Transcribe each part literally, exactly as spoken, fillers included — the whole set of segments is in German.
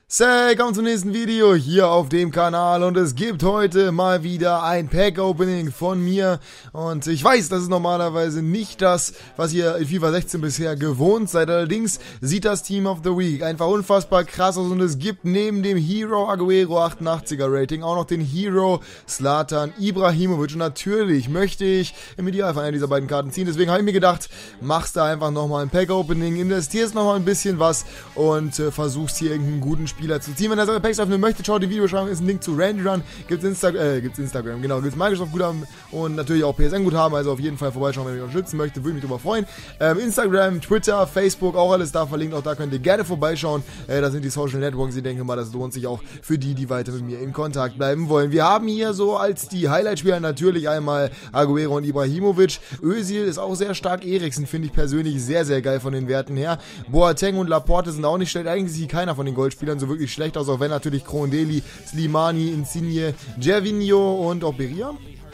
Say, kommt zum nächsten Video hier auf dem Kanal und es gibt heute mal wieder ein Pack-Opening von mir und ich weiß, das ist normalerweise nicht das, was ihr in FIFA sechzehn bisher gewohnt seid, allerdings sieht das Team of the Week einfach unfassbar krass aus und es gibt neben dem Hero Aguero achtundachtziger Rating auch noch den Hero Zlatan Ibrahimovic und natürlich möchte ich im Idealfall eine dieser beiden Karten ziehen, deswegen habe ich mir gedacht, machst da einfach nochmal ein Pack-Opening, investierst nochmal ein bisschen was und äh, versuchst hier irgendeinen guten Spiel Spieler zu ziehen. Wenn ihr solche Packs öffnen möchtet, schaut die Videobeschreibung, ist ein Link zu Randy Run, gibt's, Insta äh, gibt's Instagram, genau, gibt's Microsoft-Guthaben und natürlich auch P S N-Guthaben, also auf jeden Fall vorbeischauen, wenn ihr mich unterstützen möchtet, würde mich darüber freuen. Ähm, Instagram, Twitter, Facebook, auch alles da verlinkt, auch da könnt ihr gerne vorbeischauen. Äh, da sind die Social Networks, ich denke mal, das lohnt sich auch für die, die weiter mit mir in Kontakt bleiben wollen. Wir haben hier so als die Highlight-Spieler natürlich einmal Aguero und Ibrahimovic. Özil ist auch sehr stark, Eriksen finde ich persönlich sehr, sehr geil von den Werten her. Boateng und Laporte sind auch nicht schlecht, eigentlich sieht keiner von den Goldspielern so wirklich schlecht aus, auch wenn natürlich Krondeli, Slimani, Insigne, Gervinho und auch Beria.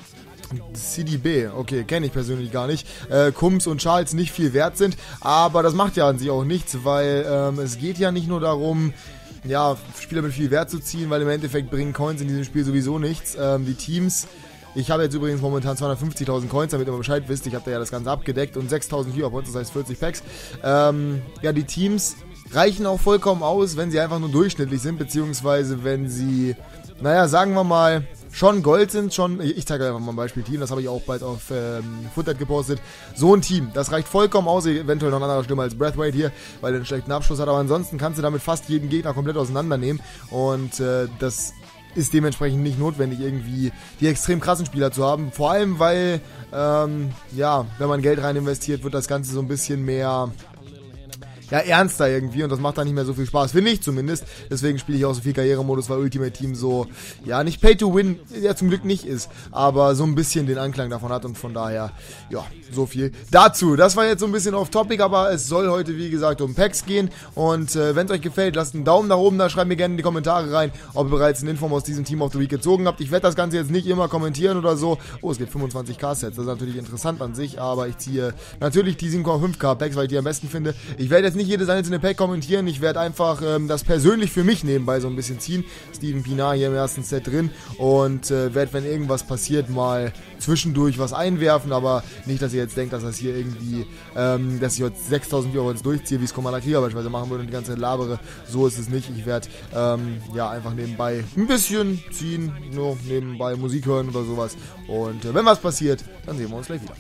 C D B, okay, kenne ich persönlich gar nicht. Äh, Kums und Charles nicht viel wert sind, aber das macht ja an sich auch nichts, weil ähm, es geht ja nicht nur darum, ja, Spieler mit viel Wert zu ziehen, weil im Endeffekt bringen Coins in diesem Spiel sowieso nichts. Ähm, die Teams, ich habe jetzt übrigens momentan zweihundertfünfzigtausend Coins, damit ihr mal Bescheid wisst, ich habe da ja das Ganze abgedeckt und sechstausend Viewer Points, das heißt vierzig Packs. Ähm, ja, die Teams reichen auch vollkommen aus, wenn sie einfach nur durchschnittlich sind, beziehungsweise wenn sie, naja, sagen wir mal, schon Gold sind, schon, ich zeige einfach mal ein Beispiel Team, das habe ich auch bald auf ähm, Footed gepostet, so ein Team, das reicht vollkommen aus, eventuell noch eine andere Stimme als Braithwaite hier, weil er einen schlechten Abschluss hat, aber ansonsten kannst du damit fast jeden Gegner komplett auseinandernehmen und äh, das ist dementsprechend nicht notwendig, irgendwie die extrem krassen Spieler zu haben, vor allem weil, ähm, ja, wenn man Geld rein investiert, wird das Ganze so ein bisschen mehr, ja, ernster irgendwie und das macht dann nicht mehr so viel Spaß, finde ich zumindest. Deswegen spiele ich auch so viel Karrieremodus, weil Ultimate Team so, ja, nicht Pay to Win, ja zum Glück nicht ist, aber so ein bisschen den Anklang davon hat und von daher, ja, so viel dazu. Das war jetzt so ein bisschen off topic, aber es soll heute, wie gesagt, um Packs gehen und äh, wenn es euch gefällt, lasst einen Daumen nach oben da, schreibt mir gerne in die Kommentare rein, ob ihr bereits ein Info aus diesem Team of the Week gezogen habt. Ich werde das Ganze jetzt nicht immer kommentieren oder so. Oh, es gibt fünfundzwanzig K Sets, das ist natürlich interessant an sich, aber ich ziehe natürlich die sieben Komma fünf K Packs, weil ich die am besten finde. Ich werde jetzt nicht jedes einzelne Pack kommentieren, ich werde einfach ähm, das persönlich für mich nebenbei so ein bisschen ziehen. Steven Pienaar hier im ersten Set drin und äh, werde, wenn irgendwas passiert, mal zwischendurch was einwerfen, aber nicht, dass ihr jetzt denkt, dass das hier irgendwie, ähm, dass ich heute sechstausend Euro jetzt durchziehe, wie es Commander Krieger beispielsweise machen würde und die ganze Zeit labere. So ist es nicht. Ich werde ähm, ja einfach nebenbei ein bisschen ziehen, nur nebenbei Musik hören oder sowas und äh, wenn was passiert, dann sehen wir uns gleich wieder.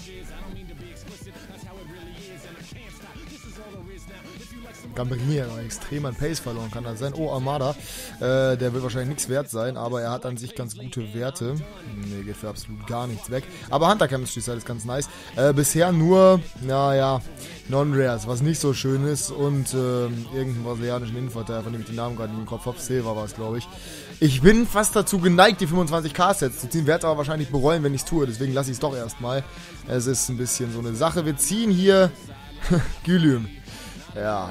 Gambrini hat extrem an Pace verloren, kann das sein. Oh, Armada, äh, der wird wahrscheinlich nichts wert sein, aber er hat an sich ganz gute Werte. Ne, geht für absolut gar nichts weg. Aber Hunter Chemistry Style ist ganz nice. Äh, bisher nur, naja, Non-Rares, was nicht so schön ist und äh, irgendeinen brasilianischen Innenverteidiger, von dem ich den Namen gerade nicht im Kopf habe. Silva war es, glaube ich. Ich bin fast dazu geneigt, die fünfundzwanzig K Sets zu ziehen, werde es aber wahrscheinlich bereuen, wenn ich es tue, deswegen lasse ich es doch erstmal. Es ist ein bisschen so eine Sache. Wir ziehen hier Gülüm. Ja.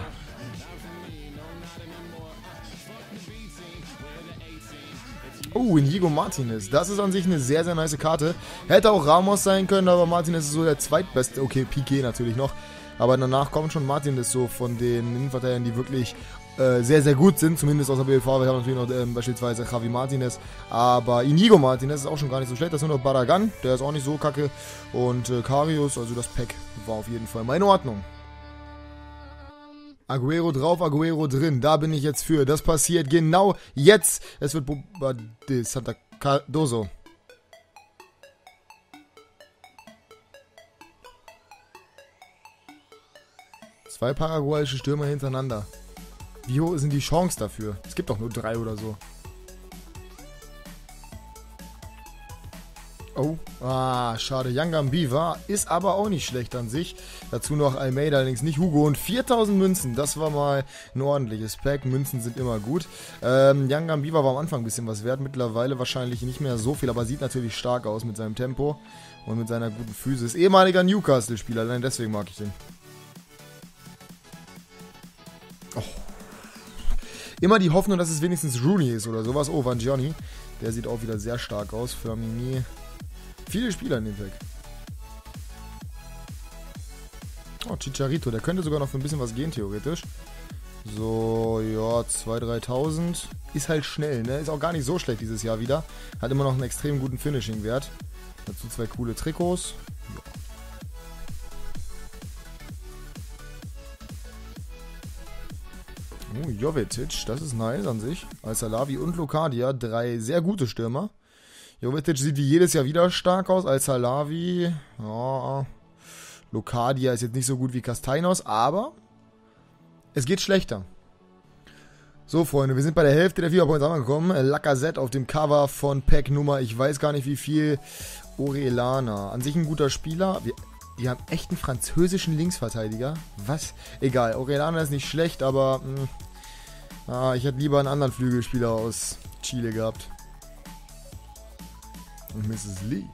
Oh, Inigo Martinez. Das ist an sich eine sehr, sehr nice Karte. Hätte auch Ramos sein können, aber Martinez ist so der zweitbeste. Okay, Piqué natürlich noch. Aber danach kommt schon Martinez so von den Innenverteidigern, die wirklich äh, sehr, sehr gut sind. Zumindest aus der B L V. Wir haben natürlich noch äh, beispielsweise Javi Martinez. Aber Inigo Martinez ist auch schon gar nicht so schlecht. Das ist nur noch Barragan. Der ist auch nicht so kacke. Und äh, Karius, also das Pack war auf jeden Fall mal in Ordnung. Aguero drauf, Aguero drin. Da bin ich jetzt für. Das passiert genau jetzt. Es wird Boba de Santa Cardoso. Zwei paraguayische Stürmer hintereinander. Wie hoch sind die Chancen dafür? Es gibt doch nur drei oder so. Oh, ah, schade. Yangambiva ist aber auch nicht schlecht an sich. Dazu noch Almeida, allerdings nicht Hugo. Und viertausend Münzen, das war mal ein ordentliches Pack. Münzen sind immer gut. Ähm, Yangambiva war am Anfang ein bisschen was wert. Mittlerweile wahrscheinlich nicht mehr so viel, aber sieht natürlich stark aus mit seinem Tempo und mit seiner guten Physis. Ehemaliger Newcastle-Spieler, allein deswegen mag ich den. Oh. Immer die Hoffnung, dass es wenigstens Rooney ist oder sowas. Oh, Vangioni. Der sieht auch wieder sehr stark aus. Firmini. Viele Spieler in dem Pack. Oh, Chicharito. Der könnte sogar noch für ein bisschen was gehen, theoretisch. So, ja, zweitausend, dreitausend. Ist halt schnell, ne? Ist auch gar nicht so schlecht dieses Jahr wieder. Hat immer noch einen extrem guten Finishing-Wert. Dazu zwei coole Trikots. Ja. Oh, Jovetic, das ist nice an sich. Al-Salawi und Locadia, drei sehr gute Stürmer. Jovetic sieht wie jedes Jahr wieder stark aus. Al-Salawi, ja. Locadia ist jetzt nicht so gut wie Castellanos, aber es geht schlechter. So, Freunde, wir sind bei der Hälfte der FIFA Points angekommen. Lacazette auf dem Cover von Pack Nummer, ich weiß gar nicht wie viel. Orellana. An sich ein guter Spieler. Wir, die haben echt einen französischen Linksverteidiger. Was? Egal, Orellana ist nicht schlecht, aber mh, ah, ich hätte lieber einen anderen Flügelspieler aus Chile gehabt. Und Misses Lee.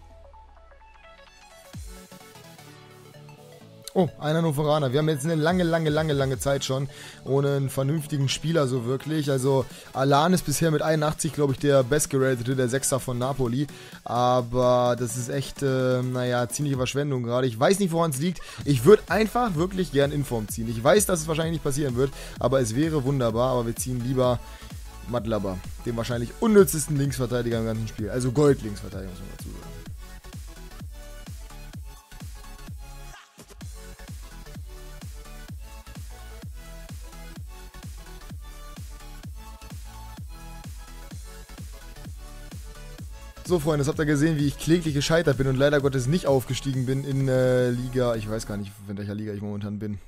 Oh, ein Hannoveraner. Wir haben jetzt eine lange, lange, lange, lange Zeit schon ohne einen vernünftigen Spieler so wirklich. Also Alan ist bisher mit einundachtzig, glaube ich, der bestgeratete, der Sechser von Napoli. Aber das ist echt, äh, naja, ziemliche Verschwendung gerade. Ich weiß nicht, woran es liegt. Ich würde einfach wirklich gern Inform ziehen. Ich weiß, dass es wahrscheinlich nicht passieren wird, aber es wäre wunderbar. Aber wir ziehen lieber Madlaba, den wahrscheinlich unnützesten Linksverteidiger im ganzen Spiel. Also Gold-Linksverteidiger, muss man dazu sagen. So, Freunde, das habt ihr gesehen, wie ich kläglich gescheitert bin und leider Gottes nicht aufgestiegen bin in äh, Liga, ich weiß gar nicht, in welcher Liga ich momentan bin.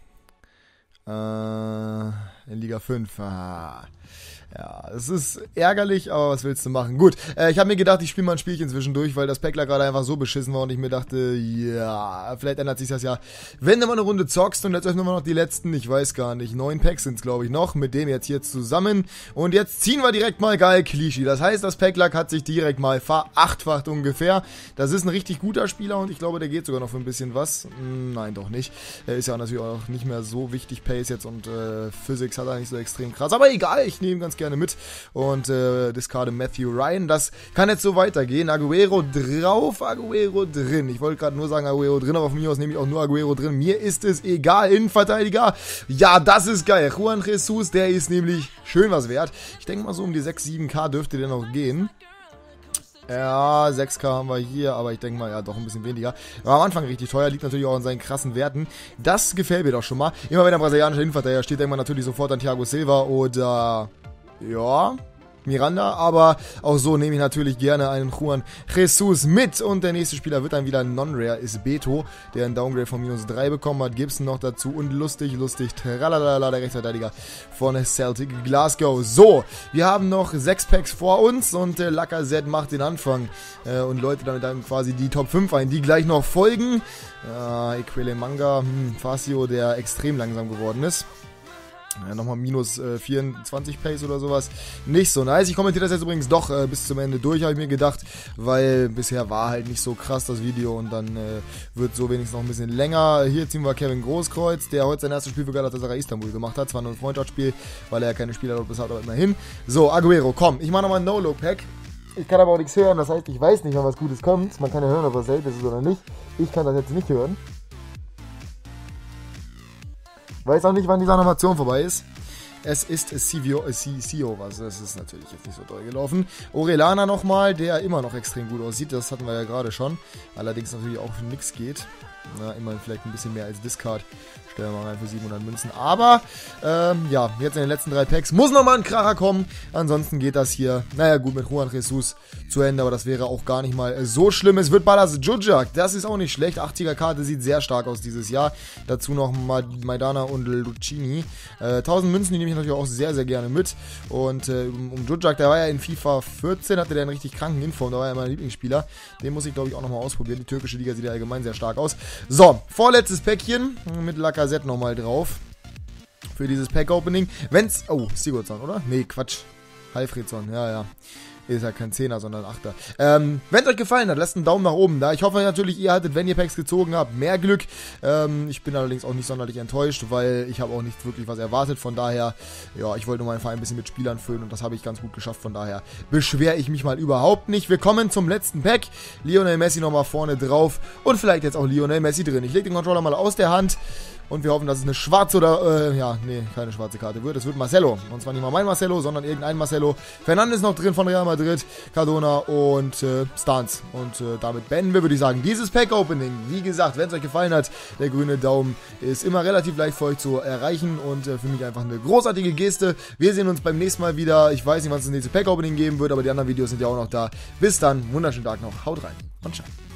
Äh, in Liga fünf. Ah. Ja, es ist ärgerlich, aber was willst du machen? Gut, äh, ich habe mir gedacht, ich spiele mal ein Spielchen zwischendurch, weil das Päckler gerade einfach so beschissen war und ich mir dachte, ja, vielleicht ändert sich das ja. Wenn du mal eine Runde zockst und jetzt öffnen wir noch die letzten, ich weiß gar nicht, neun Packs sind es glaube ich noch, mit dem jetzt hier zusammen. Und jetzt ziehen wir direkt mal geil Klischee. Das heißt, das Päckler hat sich direkt mal verachtfacht ungefähr. Das ist ein richtig guter Spieler und ich glaube, der geht sogar noch für ein bisschen was. Hm, nein, doch nicht. Er ist ja natürlich auch nicht mehr so wichtig, Pace jetzt und äh, Physics hat er nicht so extrem krass. Aber egal, ich nehme ganz gerne mit und äh, discarde Matthew Ryan. Das kann jetzt so weitergehen. Aguero drauf, Aguero drin. Ich wollte gerade nur sagen Aguero drin, aber von mir aus nehme ich auch nur Aguero drin. Mir ist es egal. Innenverteidiger. Ja, das ist geil. Juan Jesus, der ist nämlich schön was wert. Ich denke mal so um die sechs, sieben K dürfte der noch gehen. Ja, sechs K haben wir hier, aber ich denke mal, ja, doch ein bisschen weniger. War am Anfang richtig teuer, liegt natürlich auch an seinen krassen Werten. Das gefällt mir doch schon mal. Immer wenn der brasilianische Innenverteidiger steht, denkt man natürlich sofort an Thiago Silva oder, ja, Miranda, aber auch so nehme ich natürlich gerne einen Juan Jesus mit und der nächste Spieler wird dann wieder Non-Rare, ist Beto, der einen Downgrade von minus drei bekommen hat, Gibson noch dazu und lustig, lustig, tralalala, der Rechtsverteidiger von Celtic Glasgow. So, wir haben noch sechs Packs vor uns und äh, Lacazette macht den Anfang äh, und läutet damit dann quasi die Top fünf ein, die gleich noch folgen. Äh, Equele Manga, hm, Facio, der extrem langsam geworden ist. Ja, nochmal minus äh, vierundzwanzig Pace oder sowas. Nicht so nice. Ich kommentiere das jetzt übrigens doch äh, bis zum Ende durch, habe ich mir gedacht, weil bisher war halt nicht so krass das Video und dann äh, wird so wenigstens noch ein bisschen länger. Hier ziehen wir Kevin Großkreuz, der heute sein erstes Spiel für Galatasaray Istanbul gemacht hat. Zwar nur ein Freundschaftsspiel, weil er ja keine Spieler dort bezahlt, aber immerhin. So, Aguero, komm, ich mache nochmal ein No-Look-Pack. Ich kann aber auch nichts hören, das heißt, ich weiß nicht, wann was Gutes kommt. Man kann ja hören, ob was selten ist oder nicht. Ich kann das jetzt nicht hören. Weiß auch nicht, wann diese Animation vorbei ist. Es ist Sivio, äh, Sio, was, das ist natürlich jetzt nicht so doll gelaufen. Orellana nochmal, der immer noch extrem gut aussieht, das hatten wir ja gerade schon. Allerdings natürlich auch für nichts geht. Na, immerhin vielleicht ein bisschen mehr als Discard. Stellen wir mal rein für siebenhundert Münzen. Aber, ähm, ja, jetzt in den letzten drei Packs muss nochmal ein Kracher kommen. Ansonsten geht das hier, naja gut, mit Juan Jesus zu Ende, aber das wäre auch gar nicht mal so schlimm. Es wird Balas Djudjak, das ist auch nicht schlecht. achtziger Karte sieht sehr stark aus dieses Jahr. Dazu noch Maidana und Lucchini. Äh, tausend Münzen, die nehme ich natürlich auch sehr, sehr gerne mit. Und äh, um Djudjak, der war ja in FIFA vierzehn, hatte der einen richtig kranken Inform, da war ja mein Lieblingsspieler. Den muss ich, glaube ich, auch nochmal ausprobieren. Die türkische Liga sieht ja allgemein sehr stark aus. So, vorletztes Päckchen mit Lacazette nochmal drauf. Für dieses Pack-Opening. Wenn's... Oh, Sigurdsson, oder? Nee, Quatsch. Alfredsson, ja, ja. Ist ja kein Zehner, sondern Achter. Ähm, wenn es euch gefallen hat, lasst einen Daumen nach oben da. Ich hoffe natürlich, ihr hattet, wenn ihr Packs gezogen habt, mehr Glück. Ähm, ich bin allerdings auch nicht sonderlich enttäuscht, weil ich habe auch nicht wirklich was erwartet. Von daher, ja, ich wollte nur meinen Verein ein bisschen mit Spielern füllen und das habe ich ganz gut geschafft. Von daher beschwere ich mich mal überhaupt nicht. Wir kommen zum letzten Pack. Lionel Messi nochmal vorne drauf und vielleicht jetzt auch Lionel Messi drin. Ich lege den Controller mal aus der Hand Und wir hoffen, dass es eine schwarze oder, äh, ja, nee, keine schwarze Karte wird. Es wird Marcelo. Und zwar nicht mal mein Marcelo, sondern irgendein Marcelo. Fernandes noch drin von Real Madrid, Cardona und äh, Stans. Und äh, damit beenden wir, würde ich sagen, dieses Pack-Opening. Wie gesagt, wenn es euch gefallen hat, der grüne Daumen ist immer relativ leicht für euch zu erreichen und äh, für mich einfach eine großartige Geste. Wir sehen uns beim nächsten Mal wieder. Ich weiß nicht, was es das nächste Pack-Opening geben wird, aber die anderen Videos sind ja auch noch da. Bis dann, wunderschönen Tag noch, haut rein und ciao.